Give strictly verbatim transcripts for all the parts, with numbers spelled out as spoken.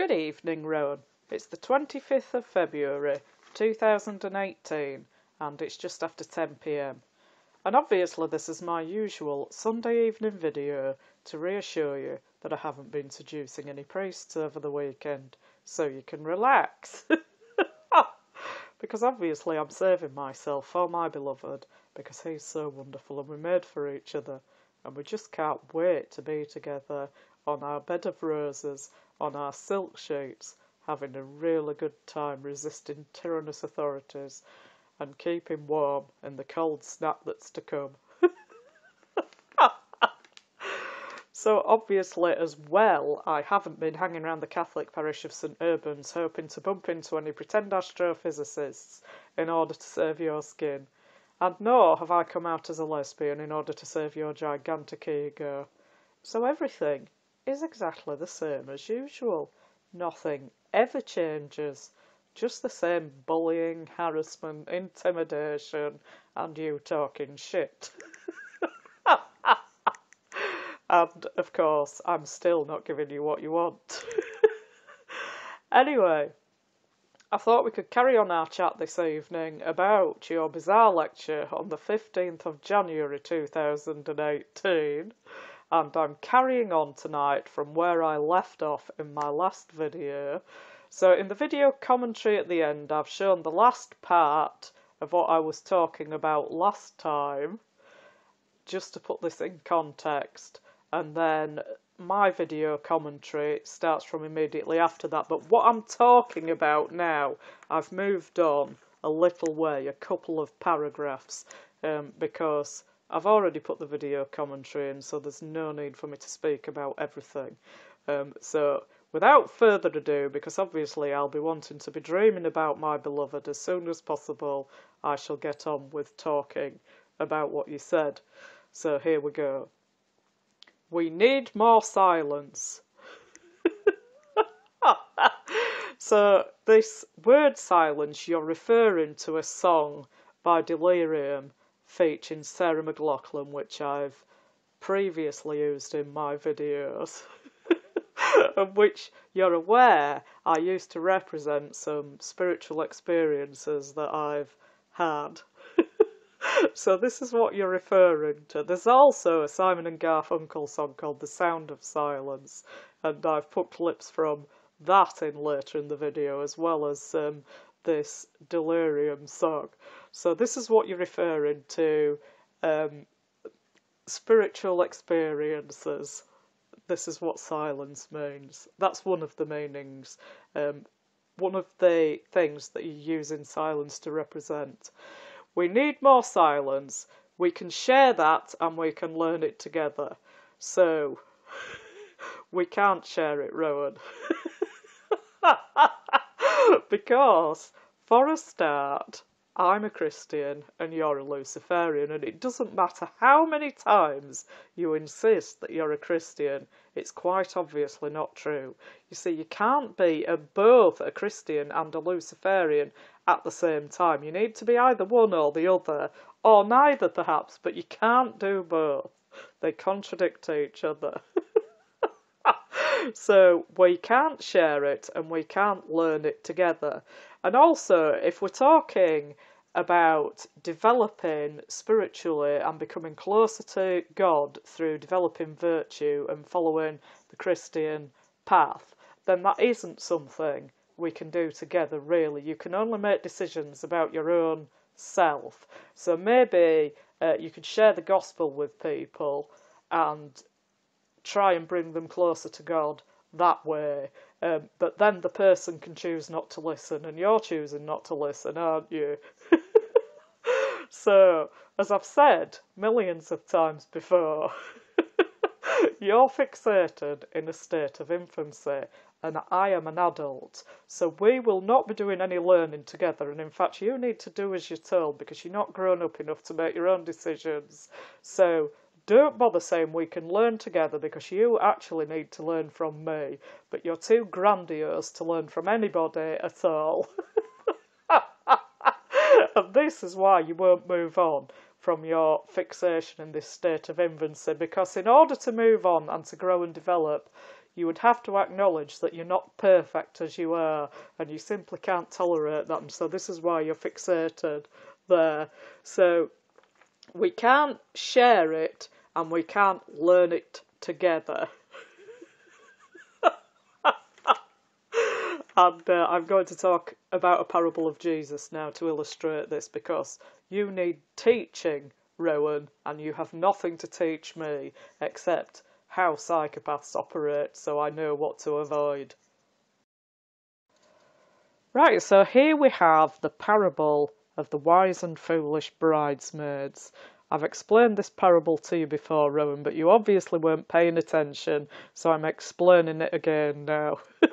Good evening, Rowan. It's the twenty-fifth of February two thousand eighteen and it's just after ten p m. And obviously this is my usual Sunday evening video to reassure you that I haven't been seducing any priests over the weekend, so you can relax. Because obviously I'm saving myself for my beloved, because he's so wonderful and we're made for each other, and we just can't wait to be together on our bed of roses, on our silk sheets, having a really good time resisting tyrannous authorities and keeping warm in the cold snap that's to come. So obviously as well, I haven't been hanging around the Catholic parish of St Urban's hoping to bump into any pretend astrophysicists in order to save your skin. And nor have I come out as a lesbian in order to save your gigantic ego. So everything is exactly the same as usual. Nothing ever changes. Just the same bullying, harassment, intimidation, and you talking shit. And, of course, I'm still not giving you what you want. Anyway, I thought we could carry on our chat this evening about your bizarre lecture on the fifteenth of January two thousand eighteen. And I'm carrying on tonight from where I left off in my last video. So in the video commentary at the end, I've shown the last part of what I was talking about last time, just to put this in context. And then my video commentary starts from immediately after that. But what I'm talking about now, I've moved on a little way, a couple of paragraphs, um, because I've already put the video commentary in, so there's no need for me to speak about everything. Um, so without further ado, because obviously I'll be wanting to be dreaming about my beloved as soon as possible, I shall get on with talking about what you said. So here we go. We need more silence. So this word silence, you're referring to a song by Delirium featuring Sarah McLachlan, which I've previously used in my videos, of which you're aware I used to represent some spiritual experiences that I've had. So this is what you're referring to. There's also a Simon and Garfunkel song called The Sound of Silence, and I've put clips from that in later in the video, as well as um, this Delirium song. So this is what you're referring to, um, spiritual experiences. This is what silence means. That's one of the meanings, um, one of the things that you use in silence to represent. We need more silence. We can share that and we can learn it together. So, we can't share it, Rowan. Because, for a start, I'm a Christian and you're a Luciferian, and it doesn't matter how many times you insist that you're a Christian, it's quite obviously not true. You see, you can't be a, both a Christian and a Luciferian at the same time. You need to be either one or the other, or neither perhaps, but you can't do both. They contradict each other. So we can't share it and we can't learn it together. And also, if we're talking about developing spiritually and becoming closer to God through developing virtue and following the Christian path, then that isn't something we can do together, really. You can only make decisions about your own self. So maybe uh, you could share the gospel with people and try and bring them closer to God that way. Um, but then the person can choose not to listen, and you're choosing not to listen, aren't you? So, as I've said millions of times before, you're fixated in a state of infancy, and I am an adult, so we will not be doing any learning together, and in fact you need to do as you're told because you're not grown up enough to make your own decisions. So don't bother saying we can learn together, because you actually need to learn from me, but you're too grandiose to learn from anybody at all. And this is why you won't move on from your fixation in this state of infancy, because in order to move on and to grow and develop, You would have to acknowledge that you're not perfect as you are, and you simply can't tolerate that, and so this is why you're fixated there. So we can't share it, and we can't learn it together. And uh, I'm going to talk about a parable of Jesus now to illustrate this, because you need teaching, Rowan, and you have nothing to teach me except how psychopaths operate, so I know what to avoid. Right, so here we have the parable of the wise and foolish bridesmaids. I've explained this parable to you before, Rowan, but you obviously weren't paying attention, so I'm explaining it again now.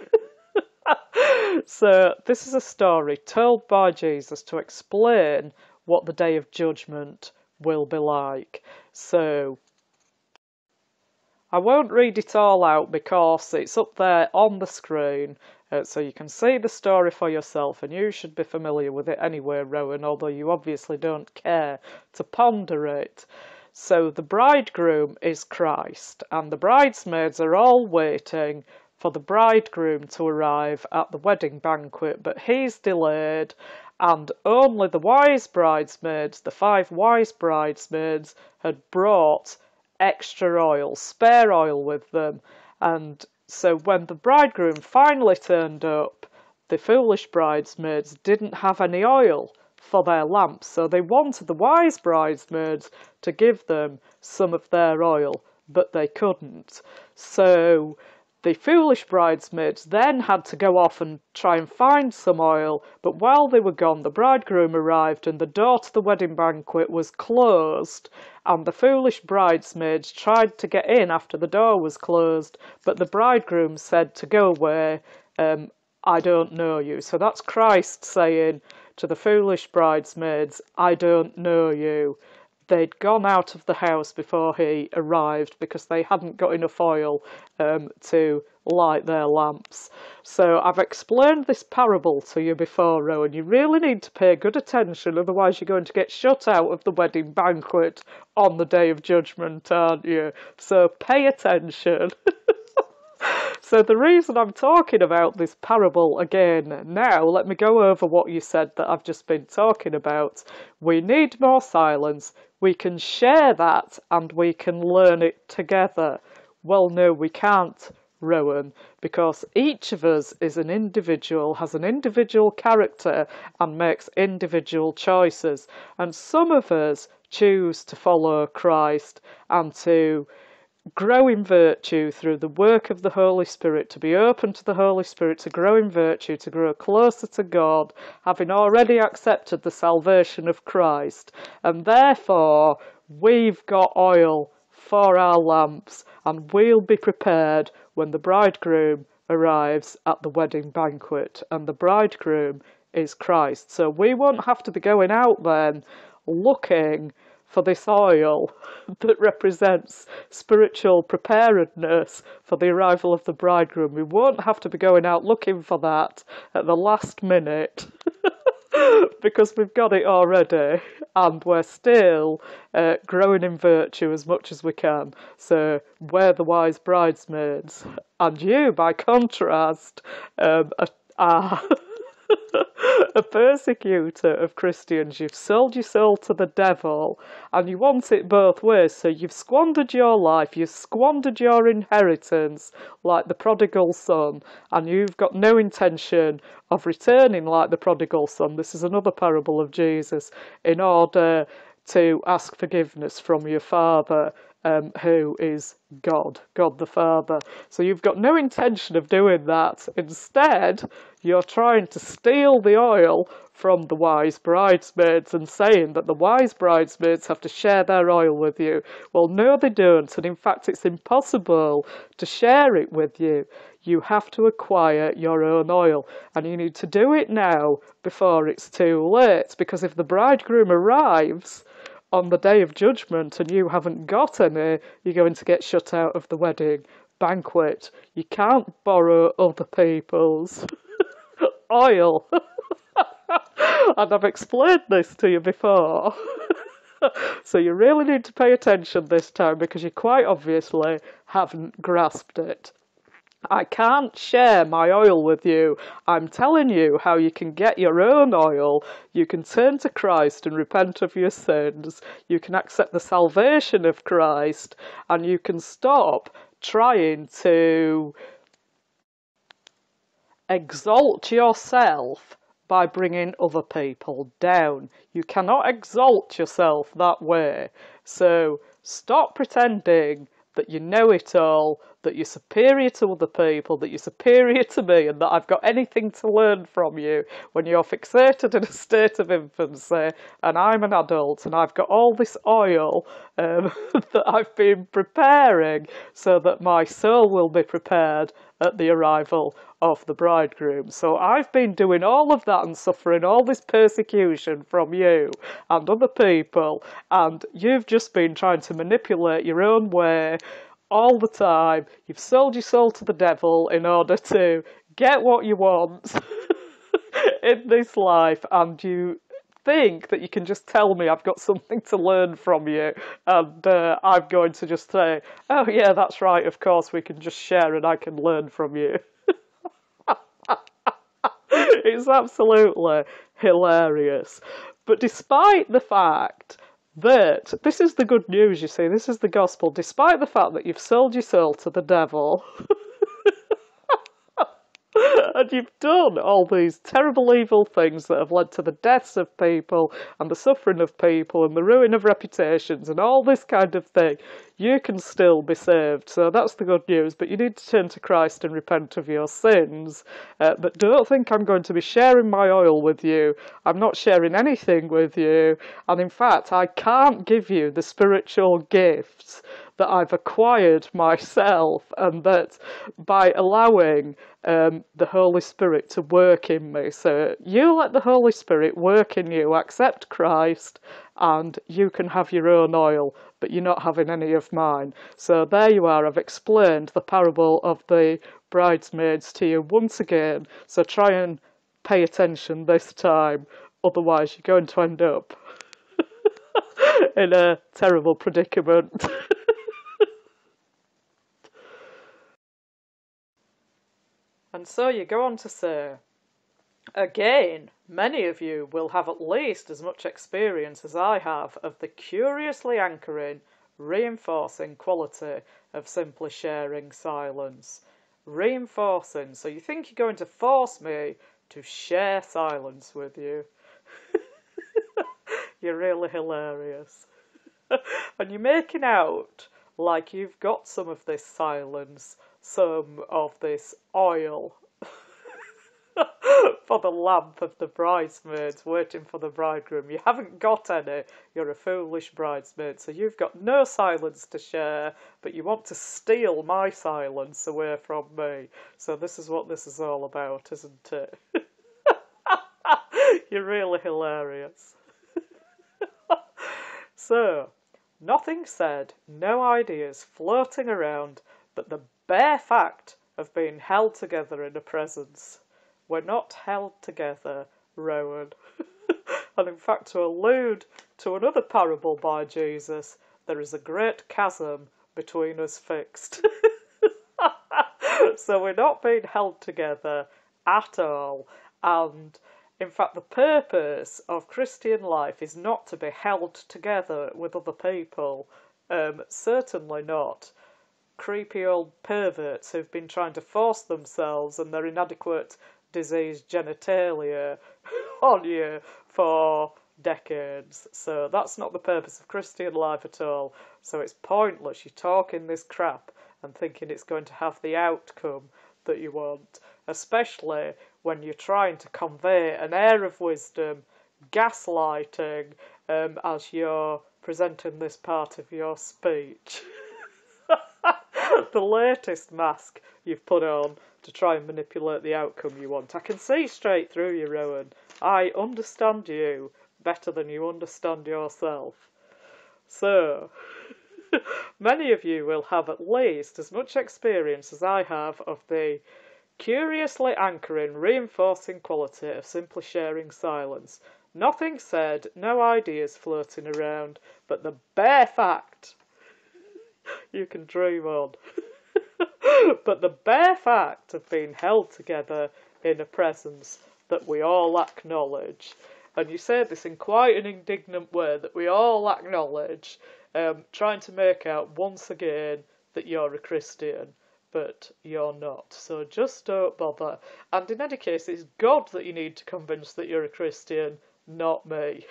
So, this is a story told by Jesus to explain what the day of judgment will be like. So, I won't read it all out because it's up there on the screen, uh, so you can see the story for yourself, and you should be familiar with it anyway, Rowan, although you obviously don't care to ponder it. So, the bridegroom is Christ, and the bridesmaids are all waiting for the bridegroom to arrive at the wedding banquet, but he's delayed, and only the wise bridesmaids, the five wise bridesmaids, had brought extra oil, spare oil with them. And so when the bridegroom finally turned up, the foolish bridesmaids didn't have any oil for their lamps, so they wanted the wise bridesmaids to give them some of their oil, but they couldn't. So the foolish bridesmaids then had to go off and try and find some oil, but while they were gone, the bridegroom arrived and the door to the wedding banquet was closed, and the foolish bridesmaids tried to get in after the door was closed, but the bridegroom said to go away, um, I don't know you. So that's Christ saying to the foolish bridesmaids, I don't know you. They'd gone out of the house before he arrived because they hadn't got enough oil um, to light their lamps. So I've explained this parable to you before, Rowan. You really need to pay good attention, otherwise you're going to get shut out of the wedding banquet on the day of judgment, aren't you? So pay attention. So the reason I'm talking about this parable again now, let me go over what you said that I've just been talking about. We need more silence. We can share that and we can learn it together. Well, no, we can't, Rowan, because each of us is an individual, has an individual character and makes individual choices. And some of us choose to follow Christ and to grow in virtue through the work of the Holy Spirit, to be open to the Holy Spirit, to grow in virtue, to grow closer to God, having already accepted the salvation of Christ. And therefore, we've got oil for our lamps, and we'll be prepared when the bridegroom arrives at the wedding banquet. And the bridegroom is Christ. So we won't have to be going out then looking for this oil that represents spiritual preparedness for the arrival of the bridegroom. We won't have to be going out looking for that at the last minute because we've got it already, and we're still uh, growing in virtue as much as we can. So we're the wise bridesmaids, and you, by contrast, um, are, are a persecutor of Christians. You've sold your soul to the devil, and you want it both ways. So you've squandered your life, you've squandered your inheritance like the prodigal son, and you've got no intention of returning like the prodigal son. This is another parable of Jesus, in order to ask forgiveness from your Father, um, who is God, God the Father. So you've got no intention of doing that. Instead, you're trying to steal the oil from the wise bridesmaids and saying that the wise bridesmaids have to share their oil with you. Well, no, they don't. And in fact, it's impossible to share it with you. You have to acquire your own oil, and you need to do it now before it's too late, because if the bridegroom arrives on the day of judgment and you haven't got any, you're going to get shut out of the wedding banquet. You can't borrow other people's oil. And I've explained this to you before. So you really need to pay attention this time, because you quite obviously haven't grasped it. I can't share my oil with you. I'm telling you how you can get your own oil. You can turn to Christ and repent of your sins. You can accept the salvation of Christ, and you can stop trying to exalt yourself by bringing other people down. You cannot exalt yourself that way. So stop pretending that you know it all, that you're superior to other people, that you're superior to me, and that I've got anything to learn from you when you're fixated in a state of infancy and I'm an adult and I've got all this oil um, that I've been preparing so that my soul will be prepared at the arrival of the bridegroom. So I've been doing all of that and suffering all this persecution from you and other people, and you've just been trying to manipulate your own way all the time. You've sold your soul to the devil in order to get what you want in this life, and you think that you can just tell me I've got something to learn from you, and uh, I'm going to just say, oh yeah, that's right, of course we can just share and I can learn from you. It's absolutely hilarious. But despite the fact that, this is the good news, you see, this is the gospel, despite the fact that you've sold your soul to the devil, and you've done all these terrible evil things that have led to the deaths of people and the suffering of people and the ruin of reputations and all this kind of thing, you can still be saved. So that's the good news, but you need to turn to Christ and repent of your sins. Uh, but don't think I'm going to be sharing my oil with you. I'm not sharing anything with you, and in fact I can't give you the spiritual gifts that I've acquired myself, and that by allowing um, the Holy Spirit to work in me. So you let the Holy Spirit work in you, accept Christ, and you can have your own oil, but you're not having any of mine. So there you are, I've explained the parable of the bridesmaids to you once again, so try and pay attention this time, otherwise you're going to end up in a terrible predicament. And so you go on to say, again, many of you will have at least as much experience as I have of the curiously anchoring, reinforcing quality of simply sharing silence. Reinforcing, so you think you're going to force me to share silence with you. You're really hilarious. And you're making out like you've got some of this silence, some of this oil for the lamp of the bridesmaids waiting for the bridegroom. You haven't got any. You're a foolish bridesmaid, so you've got no silence to share, but you want to steal my silence away from me. So this is what this is all about, isn't it? You're really hilarious. So, nothing said, no ideas floating around, but the bare fact of being held together in a presence. We're not held together, Rowan. And in fact, to allude to another parable by Jesus, there is a great chasm between us fixed. So we're not being held together at all, and in fact, the purpose of Christian life is not to be held together with other people. Um, certainly not creepy old perverts who've been trying to force themselves and their inadequate diseased genitalia on you for decades. So that's not the purpose of Christian life at all. So it's pointless you talking this crap and thinking it's going to have the outcome that you want, especially when you're trying to convey an air of wisdom, gaslighting, um, as you're presenting this part of your speech. The latest mask you've put on to try and manipulate the outcome you want. I can see straight through you, Rowan. I understand you better than you understand yourself. So, many of you will have at least as much experience as I have of the curiously anchoring, reinforcing quality of simply sharing silence. Nothing said, no ideas floating around, but the bare fact you can dream on. But the bare fact of being held together in a presence that we all acknowledge, and you say this in quite an indignant way, that we all acknowledge, um, trying to make out once again that you're a Christian, but you're not. So just don't bother. And in any case, it's God that you need to convince that you're a Christian, not me.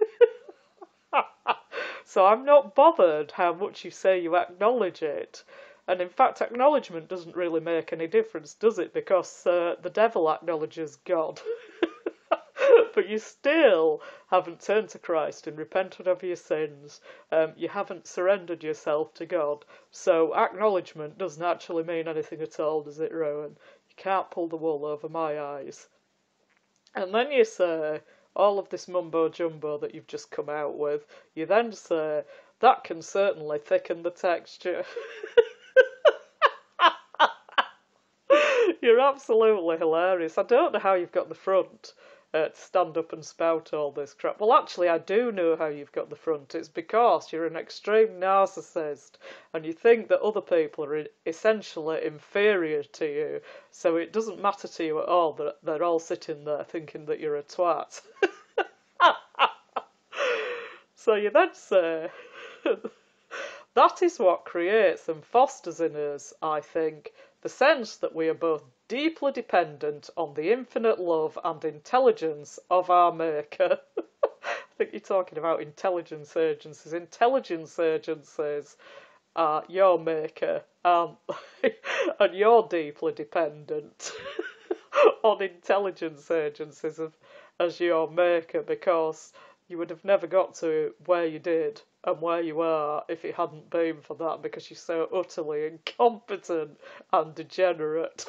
So I'm not bothered how much you say you acknowledge it. And in fact, acknowledgement doesn't really make any difference, does it? Because uh, the devil acknowledges God. But you still haven't turned to Christ and repented of your sins. Um, you haven't surrendered yourself to God. So acknowledgement doesn't actually mean anything at all, does it, Rowan? You can't pull the wool over my eyes. And then you say, all of this mumbo-jumbo that you've just come out with, you then say, that can certainly thicken the texture. You're absolutely hilarious. I don't know how you've got the front uh, to stand up and spout all this crap. Well, actually, I do know how you've got the front. It's because you're an extreme narcissist and you think that other people are essentially inferior to you, so it doesn't matter to you at all that they're all sitting there thinking that you're a twat. So you then say, that is what creates and fosters in us, I think, the sense that we are both deeply dependent on the infinite love and intelligence of our Maker. I think you're talking about intelligence agencies. Intelligence agencies are your Maker, um, and you're deeply dependent on intelligence agencies of, as your Maker, because you would have never got to where you did and where you are if it hadn't been for that, because you're so utterly incompetent and degenerate.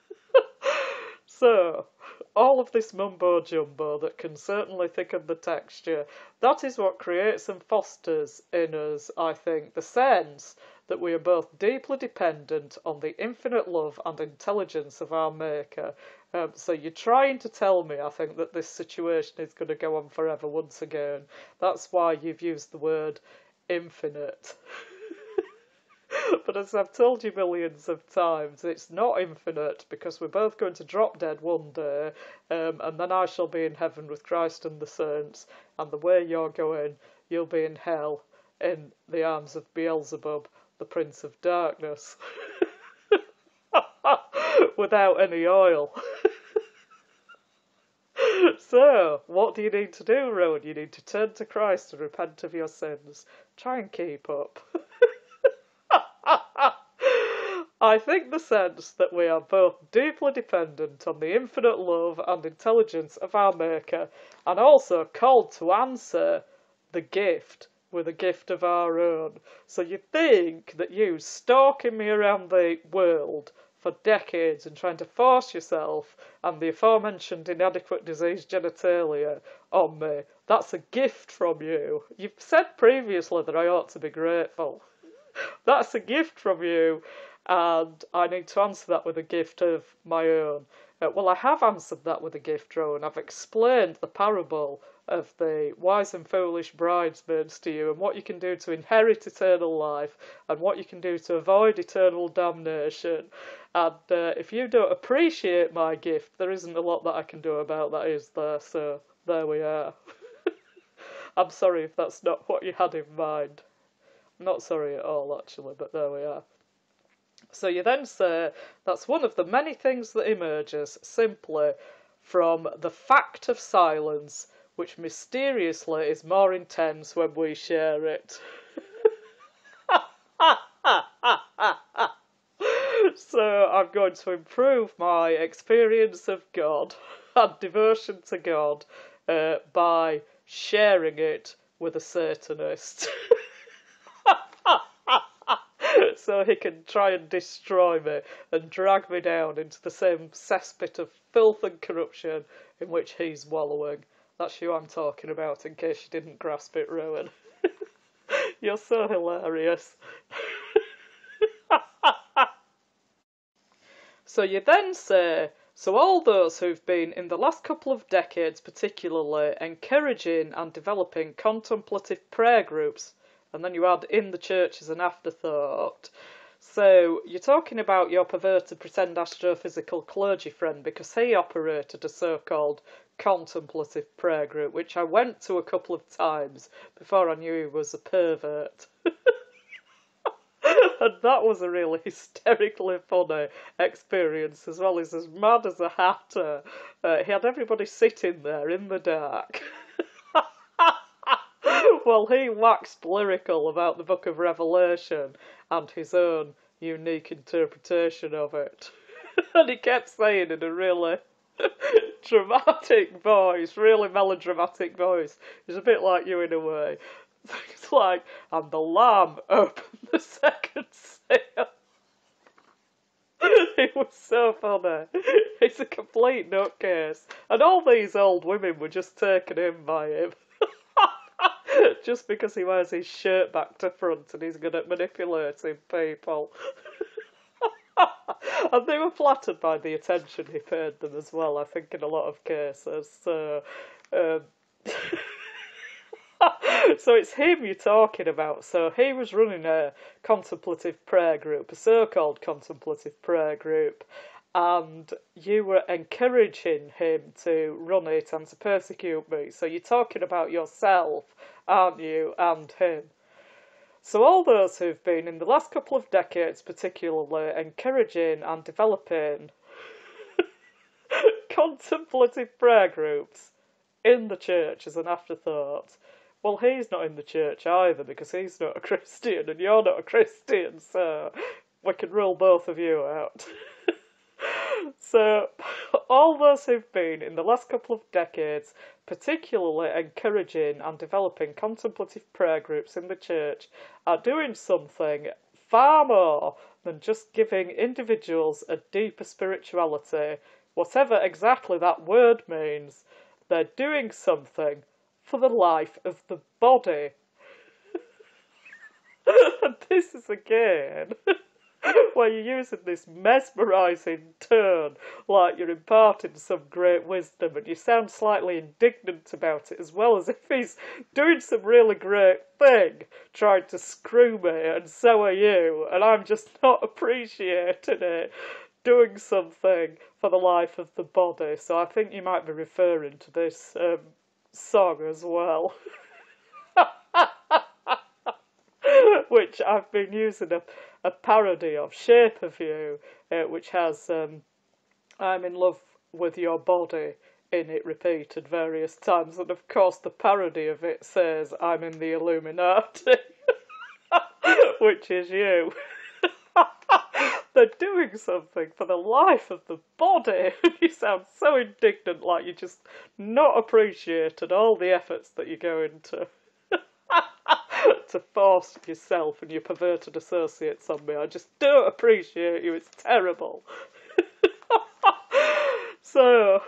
So, all of this mumbo-jumbo that can certainly thicken the texture, that is what creates and fosters in us, I think, the sense that we are both deeply dependent on the infinite love and intelligence of our Maker. Um, so you're trying to tell me, I think, that this situation is going to go on forever once again. That's why you've used the word infinite. But as I've told you millions of times, it's not infinite, because we're both going to drop dead one day, um, and then I shall be in heaven with Christ and the saints, and the way you're going, you'll be in hell in the arms of Beelzebub, the Prince of Darkness. Without any oil. So, what do you need to do, Rowan? You need to turn to Christ and repent of your sins. Try and keep up. I think the sense that we are both deeply dependent on the infinite love and intelligence of our Maker, and also called to answer the gift with a gift of our own. So you think that you stalking me around the world for decades and trying to force yourself and the aforementioned inadequate disease genitalia on me, that's a gift from you. You've said previously that I ought to be grateful. That's a gift from you, and I need to answer that with a gift of my own. Uh, well, I have answered that with a gift, Rowan. I've explained the parable of the wise and foolish bridesmaids to you, and what you can do to inherit eternal life, and what you can do to avoid eternal damnation. And uh, if you don't appreciate my gift, there isn't a lot that I can do about that, is there? So, there we are. I'm sorry if that's not what you had in mind. I'm not sorry at all, actually, but there we are. So you then say, that's one of the many things that emerges simply from the fact of silence, which mysteriously is more intense when we share it. So I'm going to improve my experience of God and devotion to God uh, by sharing it with a Satanist. So he can try and destroy me and drag me down into the same cesspit of filth and corruption in which he's wallowing. That's who I'm talking about, in case you didn't grasp it, Rowan. You're so hilarious. So you then say, so all those who've been, in the last couple of decades particularly, encouraging and developing contemplative prayer groups, and then you add in the church as an afterthought. So you're talking about your perverted pretend astrophysical clergy friend because he operated a so-called contemplative prayer group, which I went to a couple of times before I knew he was a pervert. And that was a really hysterically funny experience as well. He's as mad as a hatter. Uh, he had everybody sitting there in the dark. Well, he waxed lyrical about the Book of Revelation and his own unique interpretation of it. And he kept saying in a really dramatic voice, really melodramatic voice. He's a bit like you in a way. It's like, and the Lamb opened the second seal. It was so funny. He's a complete nutcase. And all these old women were just taken in by him. Just because he wears his shirt back to front and he's good at manipulating people. And they were flattered by the attention he paid them as well, I think, in a lot of cases. So, um, so it's him you're talking about. So he was running a contemplative prayer group, a so-called contemplative prayer group, and you were encouraging him to run it and to persecute me. So you're talking about yourself, aren't you, and him. So all those who've been, in the last couple of decades particularly, encouraging and developing contemplative prayer groups in the church as an afterthought, well, he's not in the church either because he's not a Christian and you're not a Christian, so we can rule both of you out. So, all those who've been, in the last couple of decades, particularly encouraging and developing contemplative prayer groups in the church, are doing something far more than just giving individuals a deeper spirituality, whatever exactly that word means. They're doing something for the life of the body. And this is again where you're using this mesmerising tone like you're imparting some great wisdom, and you sound slightly indignant about it, as well as if he's doing some really great thing trying to screw me, and so are you, and I'm just not appreciating it, doing something for the life of the body. So I think you might be referring to this um, song as well. Which I've been using a, a parody of, Shape of You, uh, which has um, I'm in love with your body in it repeated various times, and of course the parody of it says I'm in the Illuminati, which is you. They're doing something for the life of the body. You sound so indignant, like you just not appreciated all the efforts that you go into to force yourself and your perverted associates on me. I just don't appreciate you. It's terrible. So,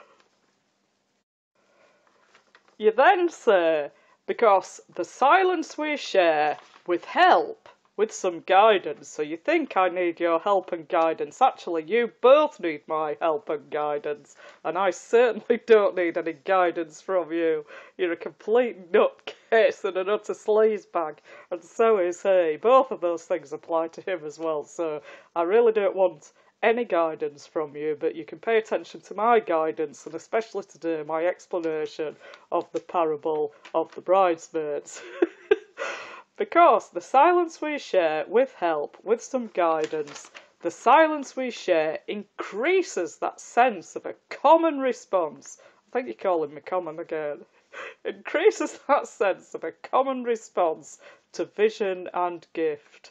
you then say, because the silence we share with help, with some guidance, so you think I need your help and guidance. Actually, you both need my help and guidance, and I certainly don't need any guidance from you. You're a complete nutcase and an utter sleazebag, and so is he. Both of those things apply to him as well, so I really don't want any guidance from you, but you can pay attention to my guidance, and especially today, my explanation of the parable of the bridesmaids. Because the silence we share with help, with some guidance, the silence we share increases that sense of a common response. I think you're calling me common again. Increases that sense of a common response to vision and gift.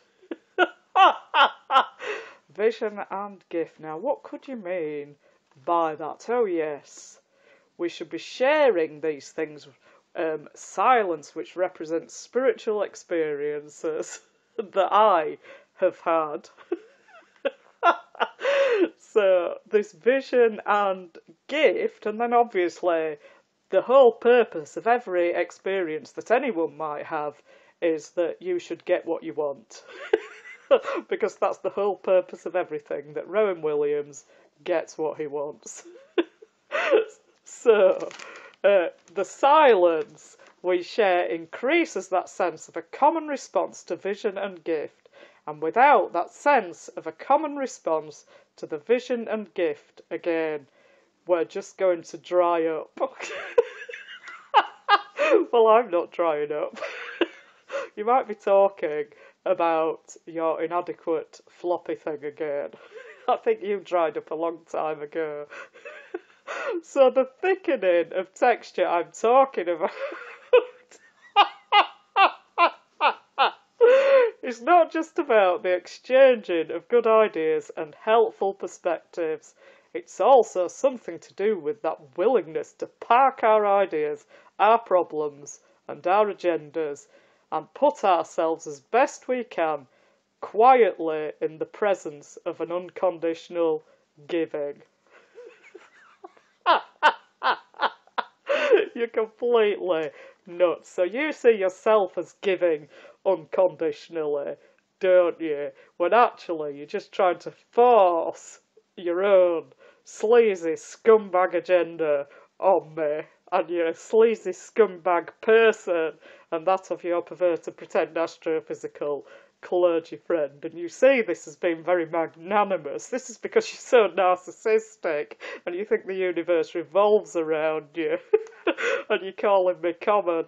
Vision and gift. Now, what could you mean by that? Oh, yes. We should be sharing these things. Um, silence, which represents spiritual experiences that I have had. So, this vision and gift, and then obviously the whole purpose of every experience that anyone might have is that you should get what you want. Because that's the whole purpose of everything, that Rowan Williams gets what he wants. So, uh, the silence we share increases that sense of a common response to vision and gift, and without that sense of a common response to the vision and gift, again, we're just going to dry up. Well, I'm not drying up. You might be talking about your inadequate floppy thing again. I think you dried up a long time ago. So the thickening of texture I'm talking about it's not just about the exchanging of good ideas and helpful perspectives. It's also something to do with that willingness to park our ideas, our problems, and our agendas, and put ourselves as best we can, quietly in the presence of an unconditional giving. You're completely nuts. So you see yourself as giving unconditionally, don't you? When actually you're just trying to force your own sleazy scumbag agenda on me, and you're a sleazy scumbag person, and that of your perverted pretend astrophysical clergy friend, and you see this as being very magnanimous. This is because you're so narcissistic and you think the universe revolves around you and you're calling me common.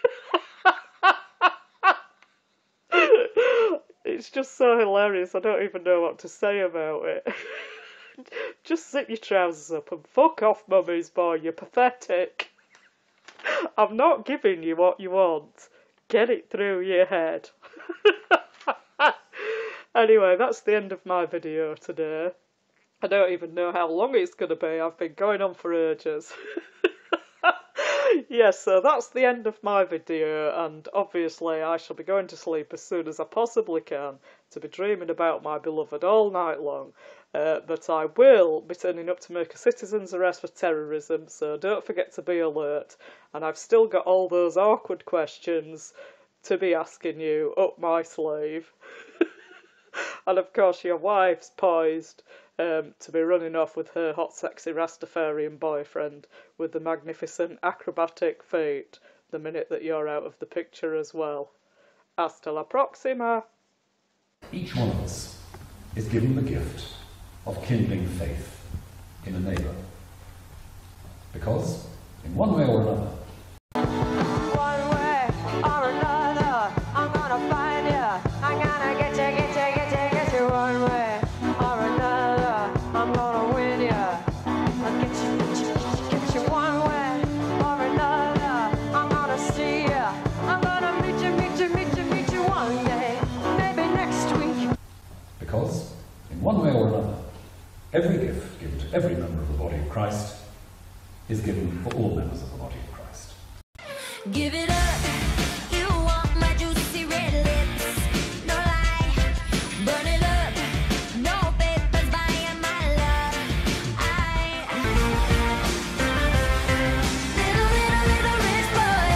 It's just so hilarious, I don't even know what to say about it. Just zip your trousers up and fuck off, mummy's boy, you're pathetic. I'm not giving you what you want. Get it through your head. Anyway, that's the end of my video today. I don't even know how long it's going to be. I've been going on for ages. Yes, so that's the end of my video, and obviously I shall be going to sleep as soon as I possibly can to be dreaming about my beloved all night long. Uh, but I will be turning up to make a citizen's arrest for terrorism, so don't forget to be alert. And I've still got all those awkward questions to be asking you up my sleeve. And of course your wife's poised um, to be running off with her hot sexy Rastafarian boyfriend with the magnificent acrobatic feat the minute that you're out of the picture as well. Hasta la próxima! Each one of us is given the gift of kindling faith in a neighbour. Because, in one way or another, One way or another, I'm gonna find you. I'm gonna get you, get you, get you, get you. One way or another, I'm gonna win you. I'll get you, get you, get you, get you. One way or another, I'm gonna see you. I'm gonna meet you, meet you, meet you, meet you one day, maybe next week. because, in one way or another, every gift given to every member of the body of Christ is given for all members of the body of Christ. Give it up, you want my juicy red lips. No lie, burn it up. No papers buying my love. I little, little, little rich boy.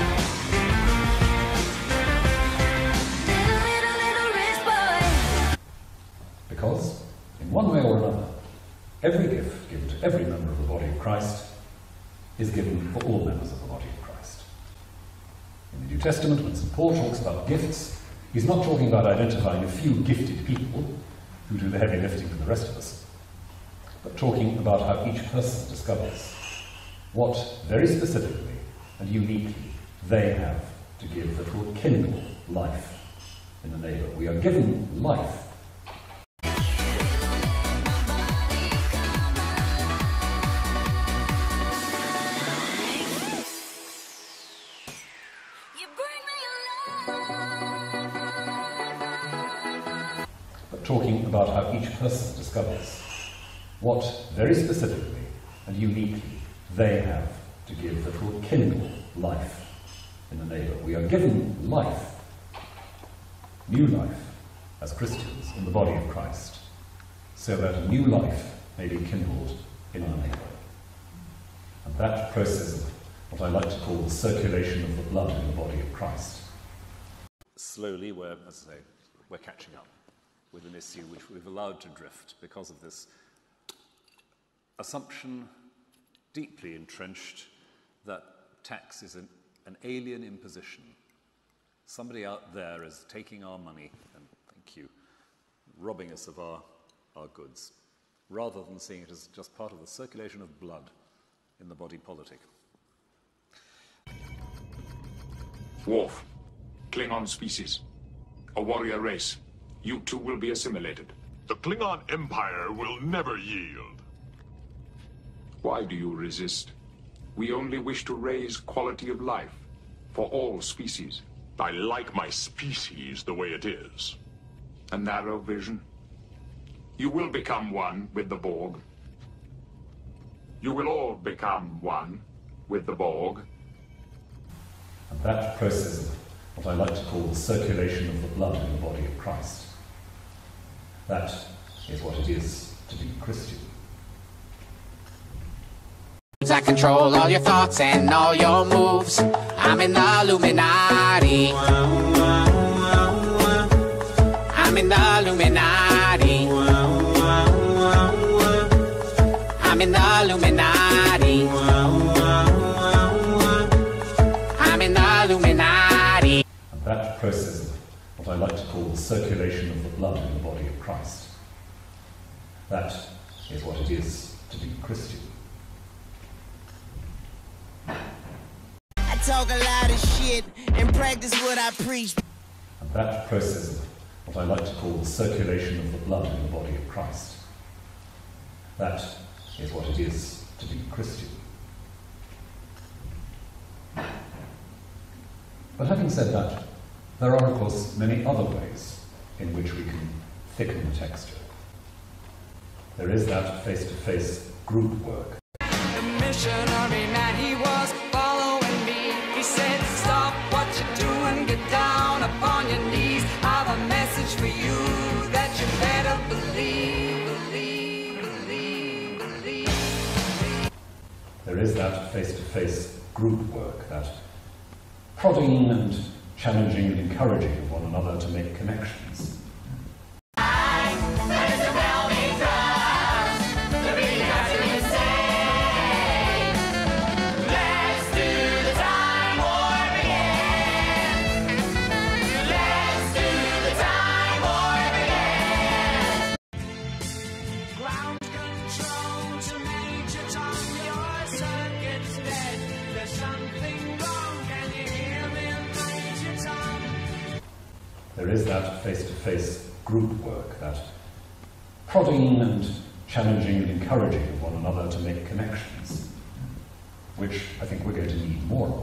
Little, little, little rich boy. Because, in one way or another, every gift given to every member of the body of Christ is given for all members of the body of Christ. In the New Testament, when Saint Paul talks about gifts, he's not talking about identifying a few gifted people who do the heavy lifting for the rest of us, but talking about how each person discovers what very specifically and uniquely they have to give that will kindle life in the neighbour. We are given life. You bring me alive. But talking about how each person discovers what very specifically and uniquely they have to give that will kindle life in the neighbour. We are given life, new life, as Christians in the body of Christ, so that a new life may be kindled in our neighbour. And that process of what I like to call the circulation of the blood in the body of Christ. Slowly, we're, as I say, we're catching up with an issue which we've allowed to drift because of this assumption, deeply entrenched, that tax is an, an alien imposition. Somebody out there is taking our money, and thank you, robbing us of our, our goods, rather than seeing it as just part of the circulation of blood in the body politic. Worf, Klingon species, a warrior race. You two will be assimilated. The Klingon Empire will never yield. Why do you resist? We only wish to raise quality of life for all species. I like my species the way it is. A narrow vision. You will become one with the Borg. You will all become one with the Borg. And that process of what I like to call the circulation of the blood in the body of Christ, that is what it is to be Christian. I control all your thoughts and all your moves. I'm in the Illuminati. I'm in the Illuminati. I'm in the Illuminati. I'm in the Illuminati. And that process of what I like to call the circulation of the blood in the body of Christ, that is what it is to be Christian. I talk a lot of shit and practice what I preach. And that process of what I like to call the circulation of the blood in the body of Christ, that is what it is to be Christian. But having said that, there are, of course, many other ways in which we can thicken the texture. There is that face-to-face group work. The missionary man, he was following me. He said, stop what you're doing, get down upon your knees. I have a message for you that you better believe, believe, believe, believe. There is that face-to-face group work, that prodding and challenging and encouraging of one another to make connections. There is that face-to-face group work, that prodding and challenging and encouraging of one another to make connections, which I think we're going to need more of.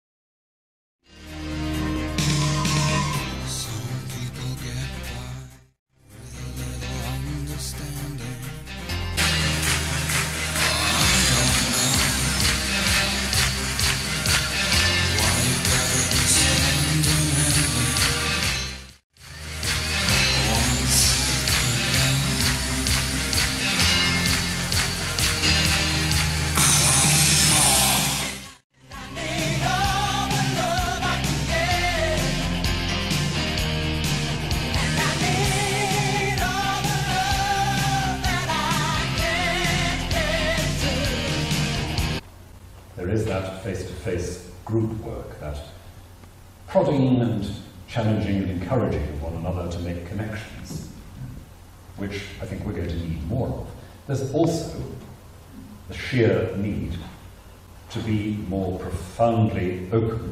There is that face-to-face group work, that prodding and challenging and encouraging of one another to make connections, which I think we're going to need more of. There's also the sheer need to be more profoundly open.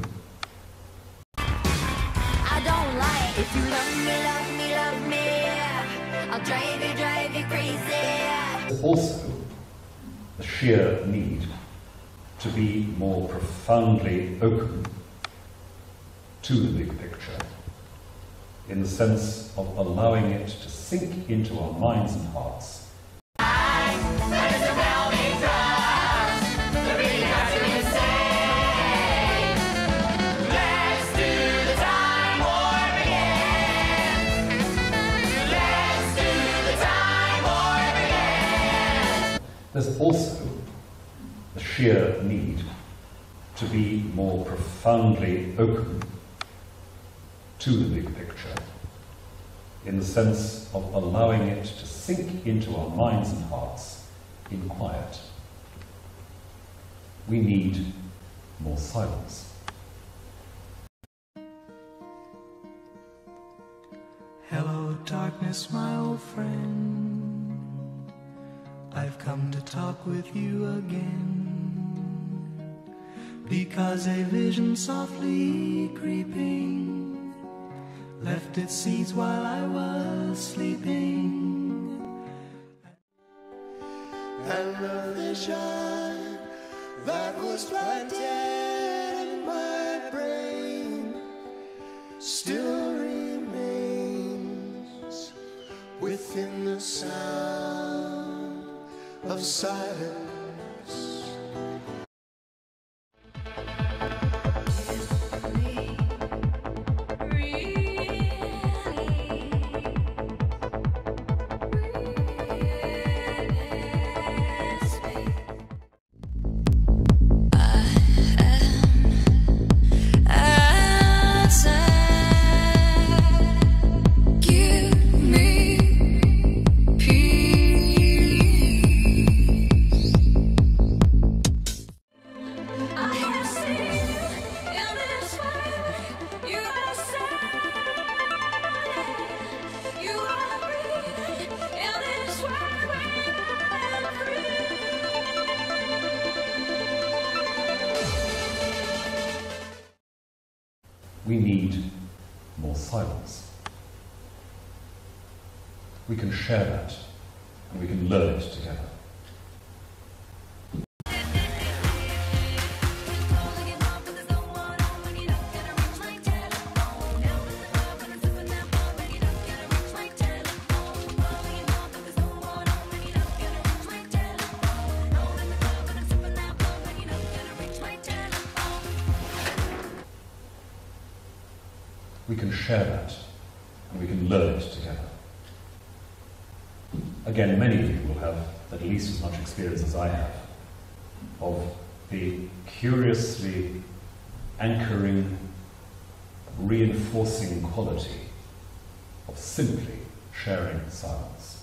I don't like if you love me, love me, love me. I'll drive you, drive you crazy. There's also the sheer need to be more profoundly open to the big picture, in the sense of allowing it to sink into our minds and hearts. There's also the sheer need to be more profoundly open to the big picture, in the sense of allowing it to sink into our minds and hearts in quiet. We need more silence. Hello, darkness, my old friend, I've come to talk with you again, because a vision softly creeping left its seeds while I was sleeping. And the vision that was planted in my brain still remains within the sound of silence. We need more silence. We can share that, and we can learn it together. We can share that, and we can learn it together. Again, many of you will have at least as much experience as I have of the curiously anchoring, reinforcing quality of simply sharing silence.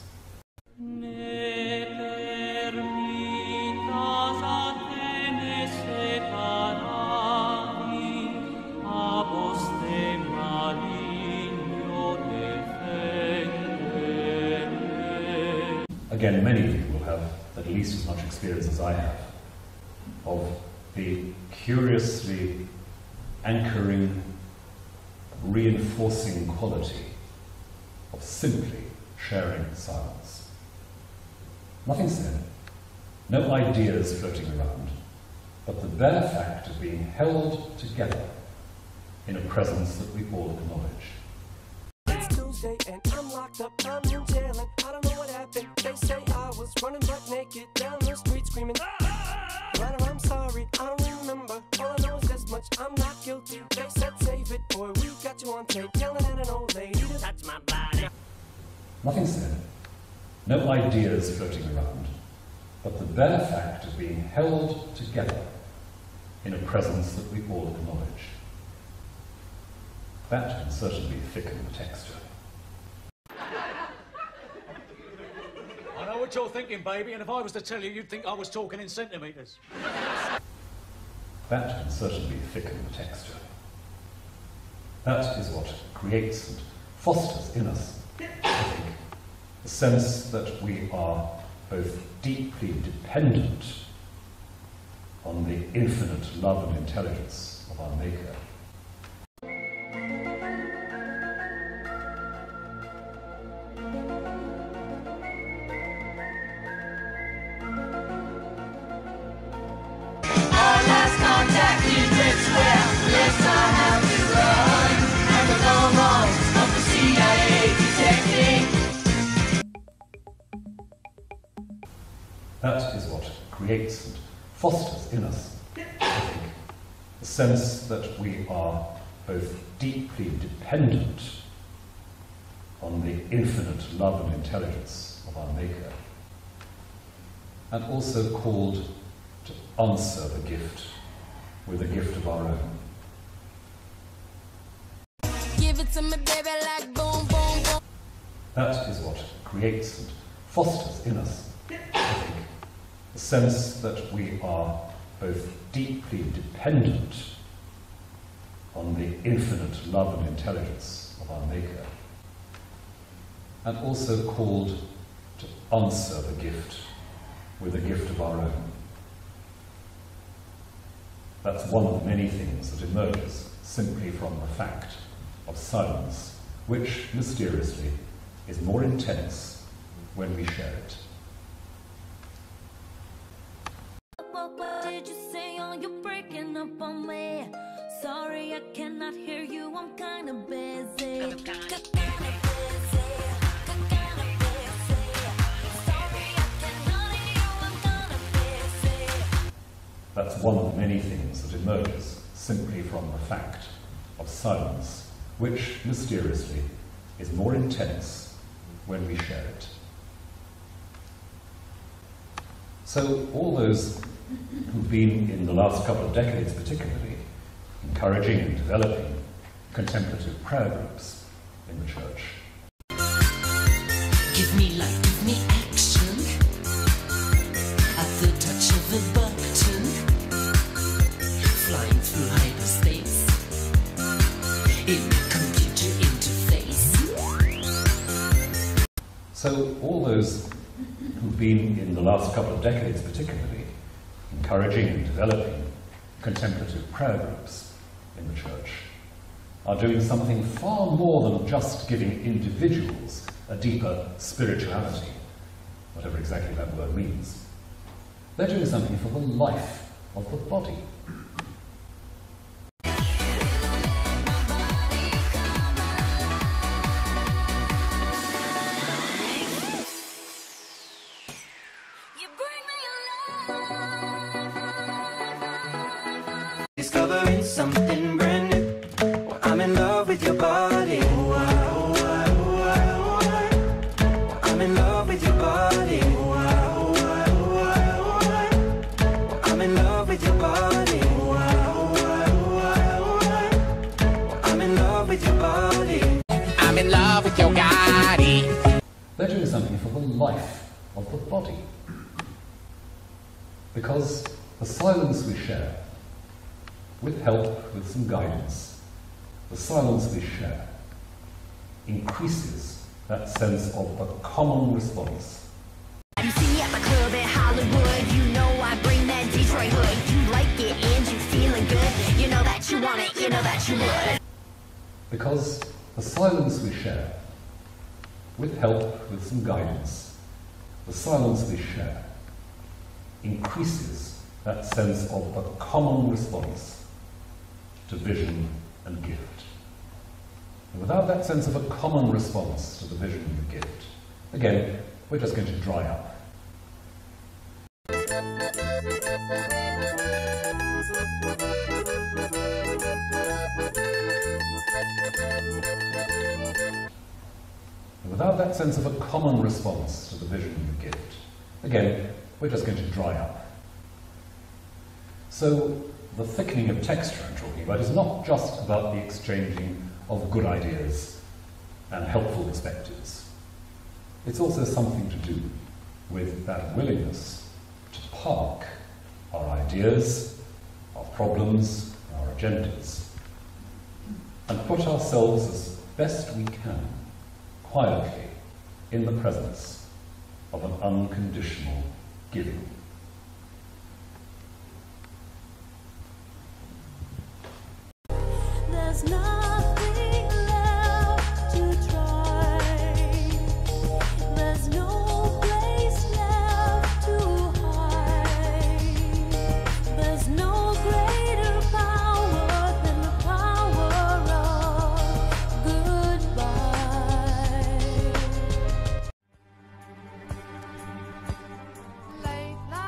Again, many of you will have at least as much experience as I have of the curiously anchoring, reinforcing quality of simply sharing silence. Nothing said, no ideas floating around, but the bare fact of being held together in a presence that we all acknowledge. It's Tuesday and I'm locked up, I'm in jail and I don't know what happened. They say I was running butt naked down the street screaming, Ryder, I'm sorry, I don't remember. All I know is this much, I'm not guilty. They said save it, boy, we got you on tape, yelling at an old lady to touch my body. Nothing said, no ideas floating around, but the bare fact of being held together in a presence that we all acknowledge. That can certainly thicken the texture. I know what you're thinking, baby, and if I was to tell you, you'd think I was talking in centimetres. That can certainly thicken the texture. That is what creates and fosters in us, I think, the sense that we are both deeply dependent on the infinite love and intelligence of our Maker. That is what creates and fosters in us, I think, the sense that we are both deeply dependent on the infinite love and intelligence of our Maker, and also called to answer the gift with a gift of our own. Give it to me, baby, like boom, boom, boom. That is what creates and fosters in us, I think, the sense that we are both deeply dependent on the infinite love and intelligence of our Maker, and also called to answer the gift with a gift of our own. That's one of many things that emerges simply from the fact of silence, which, mysteriously, is more intense when we share it. What, what did you say? Oh, you're breaking up on me. Sorry, I cannot hear you. I'm kinda busy. Kinda busy. Kinda busy. Sorry, I cannot hear you. I'm kinda busy. That's one of many things that emerges simply from the fact of silence, which, mysteriously, is more intense when we share it. So all those who've been, in the last couple of decades particularly, encouraging and developing contemplative prayer groups in the church. Give me life, give me action. At the touch of a button, flying through hyperspace in a computer interface. So all those who've been, in the last couple of decades particularly, encouraging and developing contemplative prayer groups in the church are doing something far more than just giving individuals a deeper spirituality, whatever exactly that word means. They're doing something for the life of the body. Discovering something brand new. Well, I'm in love with your body. Oh, I, oh, I, oh, I, oh, I. Well, I'm in love with your body. Oh, I, oh, I, oh, I, oh, I. Well, I'm in love with your body. Oh, I, oh, I, oh, I, oh, I. Well, I'm in love with your body. I'm in love with your body. They're doing something for the life of the body. Because the silence we share, with help, with some guidance, the silence we share increases that sense of a common response. You see me at the club in Hollywood, you know I bring that Detroit hood. You like it and you feeling good, you know that you want it, you know that you would. Because the silence we share, with help, with some guidance, the silence we share increases that sense of a common response to vision and gift. And without that sense of a common response to the vision and the gift, again, we're just going to dry up. And without that sense of a common response to the vision and the gift, again, we're just going to dry up. So, the thickening of texture I'm talking about is not just about the exchanging of good ideas and helpful perspectives. It's also something to do with that willingness to park our ideas, our problems, our agendas, and put ourselves as best we can, quietly, in the presence of an unconditional giving. There's nothing left to try. There's no place left to hide. There's no greater power than the power of goodbye. Late night.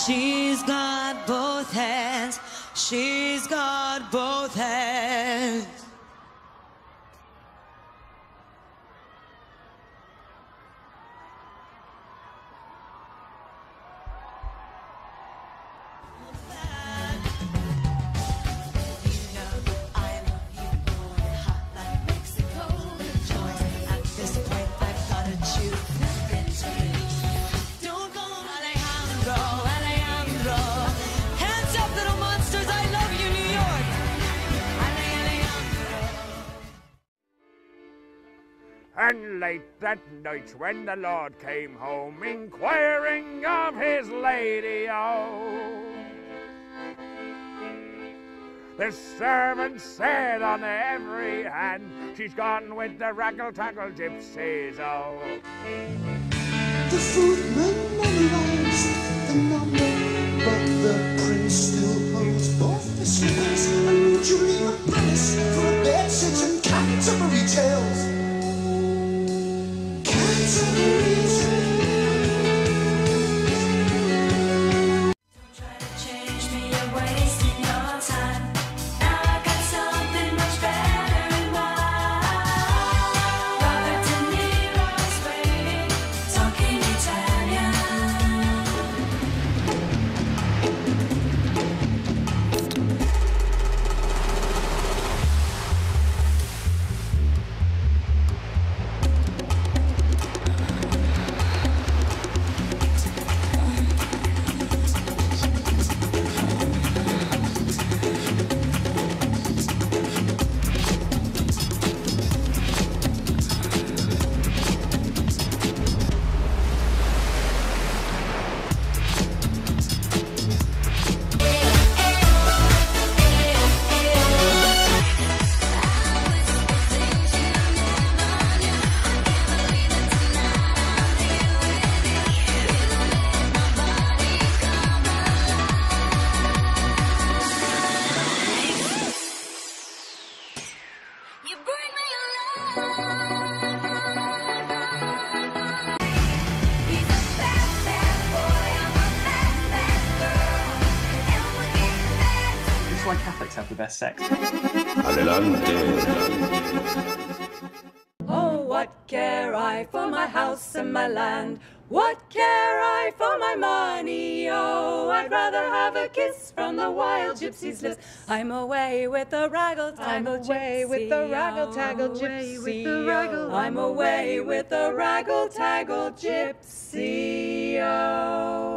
She's got both hands. She's got both hands. And late that night when the Lord came home, inquiring of his lady, oh, the servant said on every hand, she's gone with the raggle-taggle gypsies, oh. The footman memorized the number, but the prince still holds both the slippers. A new dream of Paris for a bed sit and Canterbury tales. Canterbury Don't try to change me, you're wasting your time. Now I got something much better in mind. Robert De Niro's waiting, talking Italian. You bring me He's a bad, bad boy, I'm a bad, bad girl. And we're getting mad. This is why Catholics have the best sex. Oh, what care I for my house and my land? What care I for my money? Oh, I'd rather have a kiss from the wild gypsy's lips. I'm away with the raggle-taggle gypsy. I'm away with the raggle-taggle gypsy. I'm away with the raggle-taggle gypsy. Oh.